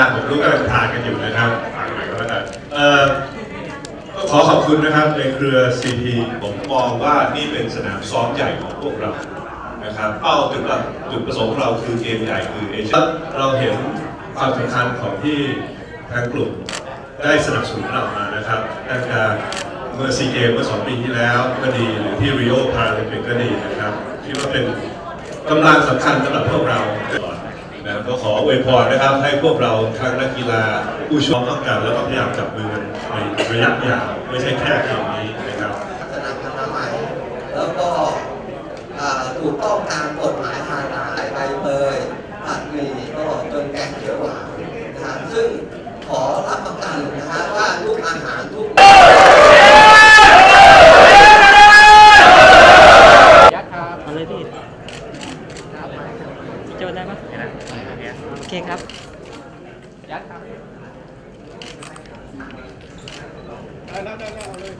ผมรู้กำลังทานกันอยู่นะครับฝากหน่อยก็แล้วกันก็ขอบคุณนะครับในเครือ CP ผมมองว่านี่เป็นสนามซ้อมใหญ่ของพวกเรานะครับเป้าจุดประสงค์ของเราคือเกมใหญ่คือเอเชียเราเห็นความสำคัญของที่ทางกลุ่มได้สนับสนุนเรามานะครับตั้งแต่เมื่อซีเกมเมื่อ2 ปีที่แล้วก็ดีหรือที่ริโอพาราลิมปิกก็ดีนะครับคิดว่าเป็นกำลังสำคัญสำหรับพวกเรานะก็ขออวยพรนะครับให้พวกเราทั้งนักกีฬาผู้ชมต้องการแล้วก็พยายามจับมือกันในระยะยาวไม่ใช่แค่เกมนี้นะครับพัฒนาอนามัยแล้วก็ถูกต้องตามกฎหมายทางอาหารใบเตยผัดหมี่ตลอดจนแกงเขียวหวานนะฮะซึ่งขอรับประกันนะฮะว่าทุกอาหารทุกเอาเลยพี่โจทย์ได้ไหมโอเคครับยัดครับได้เอาเลย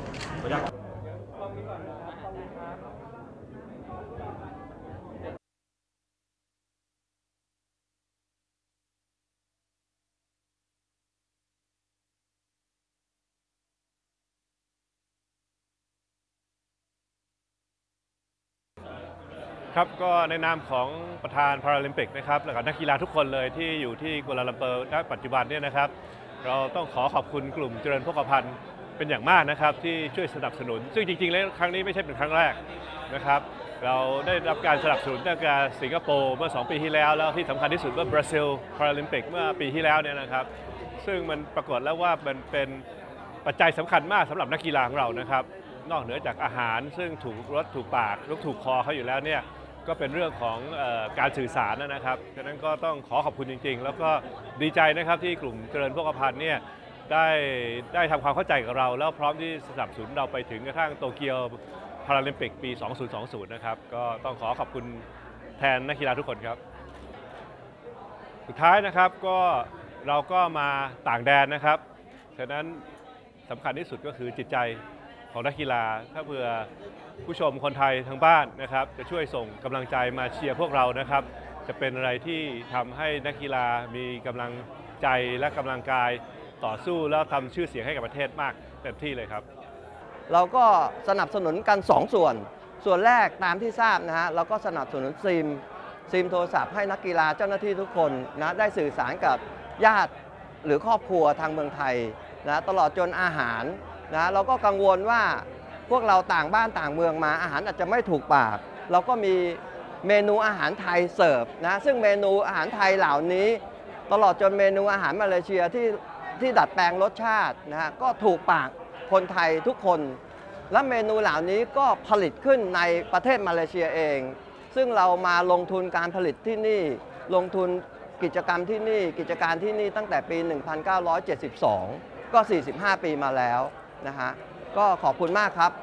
ครับก็ในนามของประธานพาราลิมปิกนะครับและนักกีฬาทุกคนเลยที่อยู่ที่กัวลาลัมเปอร์ณปัจจุบันเนี่ยนะครับเราต้องขอบคุณกลุ่มเจริญโภคภัณฑ์เป็นอย่างมากนะครับที่ช่วยสนับสนุนซึ่งจริงๆแล้วครั้งนี้ไม่ใช่เป็นครั้งแรกนะครับเราได้รับการสนับสนุนตั้งแต่สิงคโปร์เมื่อ2 ปีที่แล้วแล้วที่สำคัญที่สุดเมื่อบราซิลพาราลิมปิกเมื่อปีที่แล้วเนี่ยนะครับซึ่งมันปรากฏแล้วว่ามันเป็นปัจจัยสำคัญมากสำหรับนักกีฬาของเรานะครับนอกเหนือจากอาหารซึ่งถูกรสถูกปากถูกคอเขาอยู่แล้วเนี่ยก็เป็นเรื่องของการสื่อสารนะครับฉะนั้นก็ต้องขอบคุณจริงๆแล้วก็ดีใจนะครับที่กลุ่มเจริญโภคภัณฑ์เนี่ยได้ทำความเข้าใจกับเราแล้วพร้อมที่สนับสนุนเราไปถึงกระทั่งโตเกียวพาราลิมปิกปี 2020 นะครับก็ต้องขอบคุณแทนนักกีฬาทุกคนครับสุดท้ายนะครับก็เราก็มาต่างแดนนะครับฉะนั้นสำคัญที่สุดก็คือจิตใจของนักกีฬาถ้าเผื่อผู้ชมคนไทยทางบ้านนะครับจะช่วยส่งกำลังใจมาเชียร์พวกเรานะครับจะเป็นอะไรที่ทำให้นักกีฬามีกำลังใจและกำลังกายต่อสู้แล้วทำชื่อเสียงให้กับประเทศมากเต็มที่เลยครับเราก็สนับสนุนกัน2 ส่วนแรกตามที่ทราบนะฮะเราก็สนับสนุนซิมโทรศัพท์ให้นักกีฬาเจ้าหน้าที่ทุกคนนะได้สื่อสารกับญาติหรือครอบครัวทางเมืองไทยนะตลอดจนอาหารนะเราก็กังวลว่าพวกเราต่างบ้านต่างเมืองมาอาหารอาจจะไม่ถูกปากเราก็มีเมนูอาหารไทยเสิร์ฟนะซึ่งเมนูอาหารไทยเหล่านี้ตลอดจนเมนูอาหารมาเลเซียที่ดัดแปลงรสชาตินะฮะก็ถูกปากคนไทยทุกคนและเมนูเหล่านี้ก็ผลิตขึ้นในประเทศมาเลเซียเองซึ่งเรามาลงทุนการผลิตที่นี่ลงทุนกิจกรรมที่นี่กิจการที่นี่ตั้งแต่ปี 1972 ก็ 45 ปีมาแล้วนะฮะก็ขอบคุณมากครับ